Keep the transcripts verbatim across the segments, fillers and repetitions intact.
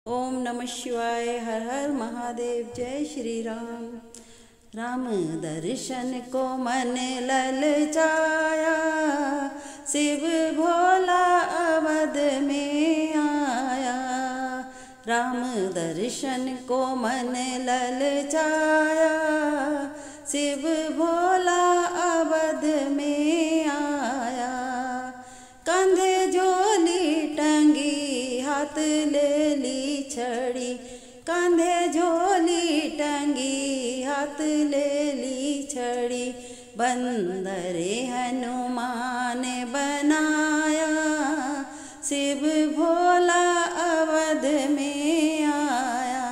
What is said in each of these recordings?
ओम नमः शिवाय। हर हर महादेव। जय श्री राम। राम दर्शन को मन ललचाया, शिव भोला अवध में आया। राम दर्शन को मन ललचाया, शिव भोला अवध में आया। कंधे झोली टंगी, हाथ ले ली छड़ी। कंधे झोली टंगी, हाथ ले ली छड़ी। बंदरे हनुमान बनाया, शिव भोला अवध में आया।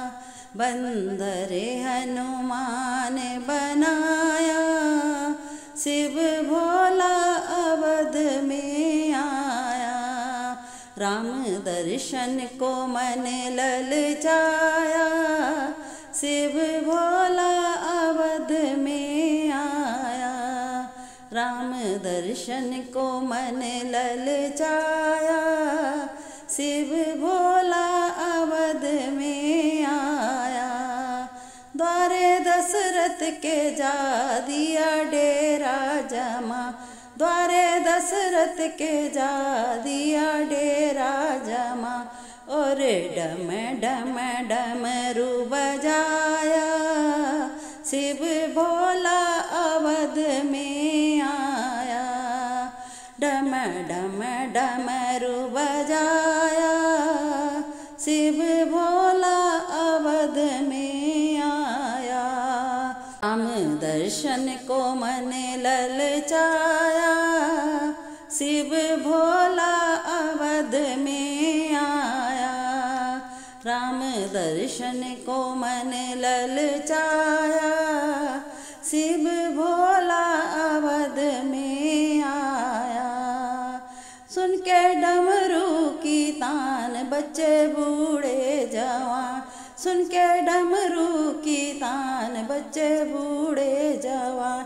बंदरे हनुमान बनाया, शिव भोला अवध में आया। राम दर्शन को मन ललचाया, शिव भोला अवध में आया। राम दर्शन को मन ललचाया, शिव भोला अवध में आया। द्वारे दशरथ के जा दिया डेरा जमा। द्वारे दशरथ के जा दिया डेरा जमा। और डम डम डमरू बजाया, शिव भोला अवध में आया। डम डम डमरू बजाया, शिव भोला अवध में आया। राम दर्शन को मन ललचाया, शिव भोला अवध में आया। राम दर्शन को मन ललचाया, शिव भोला अवध में आया। सुन के डमरू की तान बच्चे बूढ़े जवान। सुन के डमरू की तान बच्चे बूढ़े जवान।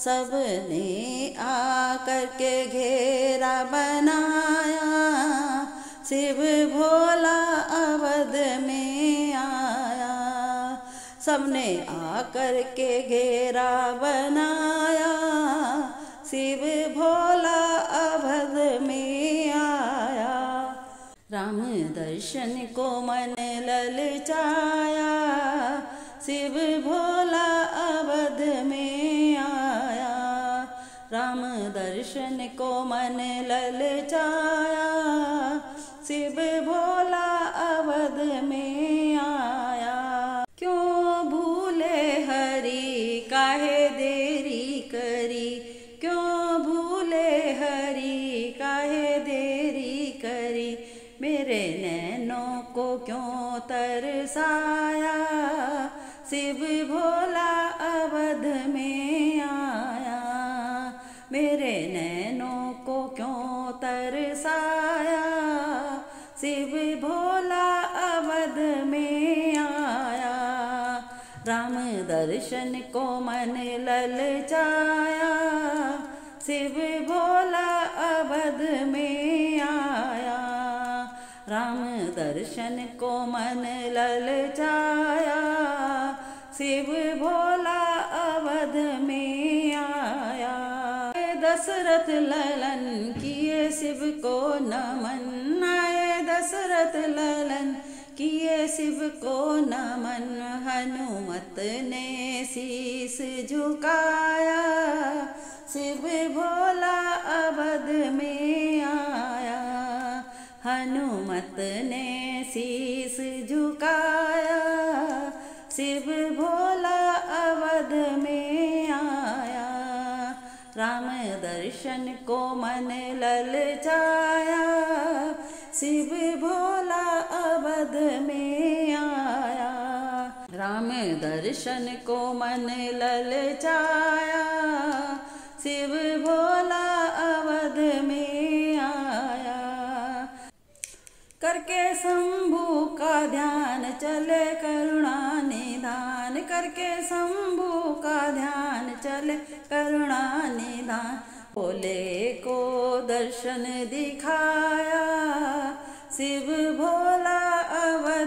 सबने आकर के घेरा बनाया, शिव भोला अवध में आया। सबने आकर के घेरा बनाया, शिव भोला अवध में आया। राम दर्शन को मन ललचाया, शिव भोला अवध में आया। राम दर्शन को मन ललचाया, शिव भोला अवध में आया। क्यों भूले हरि, काहे देरी करी। क्यों भूले हरि, काहे देरी करी। मेरे नैनों को क्यों तरसाया, शिव भोला अवध में आया। मेरे नैनों को क्यों तरसाया, शिव भोला अवध में आया। राम दर्शन को मन ललचाया, शिव भोला अवध में आया। राम दर्शन को मन ललचाया, शिव भोला अवध में आया। दशरथ ललन किए शिव को नमन। आए दशरथ ललन किए शिव को नमन। हनुमत ने शीस झुकाया, शिव भोला अवध में आया। हनुमत ने शीस झुकाया, शिव भोला अवध में आया। राम दर्शन को मन ललचाया, शिव भोला अवध में आया। राम दर्शन को मन ललचाया, शिव भोला अवध में आया। करके शंभू का ध्यान चले करुणा निधान। करके शंभू का ध्यान चले करुणा निधान। भोले को दर्शन दिखाया, शिव भोला अवध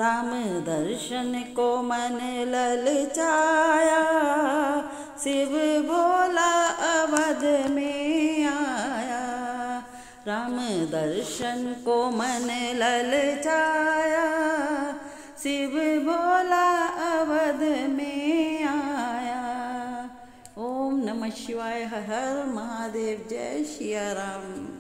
राम दर्शन को मन ललचाया, शिव भोला अवध में आया। राम दर्शन को मन ललचाया, शिव भोला अवध में आया। ओम नमः शिवाय। हर हर महादेव। जय सिया राम।